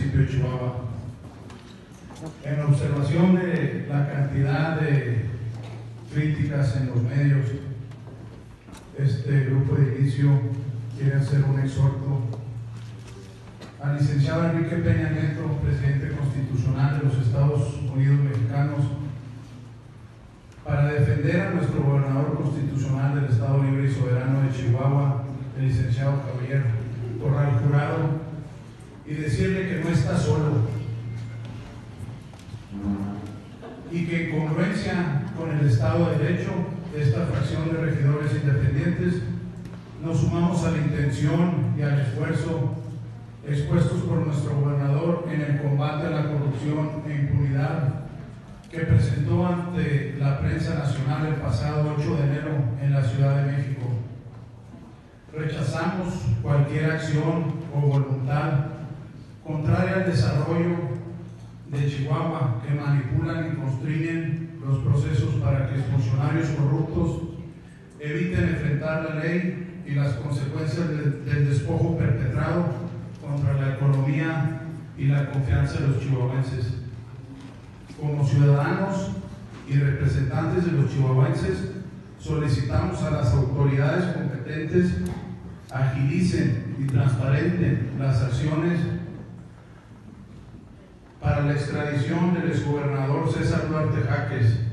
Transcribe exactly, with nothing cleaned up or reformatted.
municipio de Chihuahua. En observación de la cantidad de críticas en los medios, este grupo de inicio quiere hacer un exhorto al licenciado Enrique Peña Nieto, presidente constitucional de los Estados Unidos Mexicanos, para defender a nuestro gobernador constitucional del Estado Libre y Soberano de Chihuahua, el licenciado Javier Corral Jurado, y decirle que no está solo y que en congruencia con el Estado de Derecho, esta fracción de regidores independientes nos sumamos a la intención y al esfuerzo expuestos por nuestro gobernador en el combate a la corrupción e impunidad que presentó ante la prensa nacional el pasado ocho de enero en la Ciudad de México. Rechazamos cualquier acción o voluntad contraria al desarrollo de Chihuahua que manipulan y constriñen los procesos para que funcionarios corruptos eviten enfrentar la ley y las consecuencias de, del despojo perpetrado contra la economía y la confianza de los chihuahuenses. Como ciudadanos y representantes de los chihuahuenses, solicitamos a las autoridades competentes agilicen y transparenten las acciones para la extradición del exgobernador César Duarte Jaques,